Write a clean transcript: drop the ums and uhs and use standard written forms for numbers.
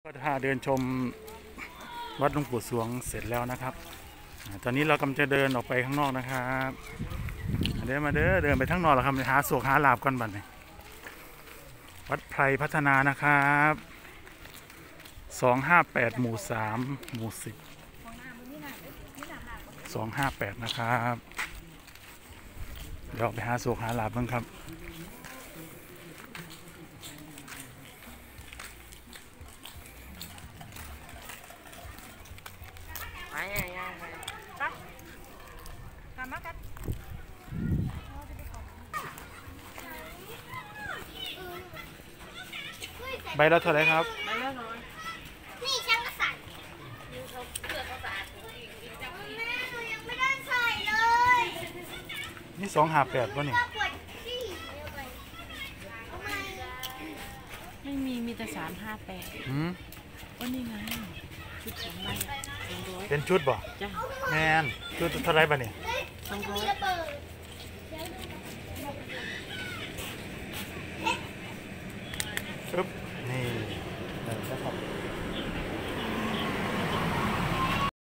ก็ถ้าเดินชมวัดหลวงปู่สวงเสร็จแล้วนะครับตอนนี้เรากำลังจะเดินออกไปข้างนอกนะครับเดินมาเดินไปข้างนอกแล้วครับหาโศกหาลาบก่อนบัดนี้วัดไพรพัฒนานะครับ258หมู่3หมู่10 258นะครับเดี๋ยวไปหาโศกหาลาบบ้างครับใบละเท่าไหร่ครับใบละร้อยนี่ช่างกระสันแม่หนูยังไม่ได้ใส่เลยนี่258ป่ะนี่ไม่มีแต่358ก็นี่ไงชุดของใบ200 เป็นชุดบ่จ้ะแมนชุดเท่าไหร่ป่ะนี่ 200 ปึ๊บนี่นะครับ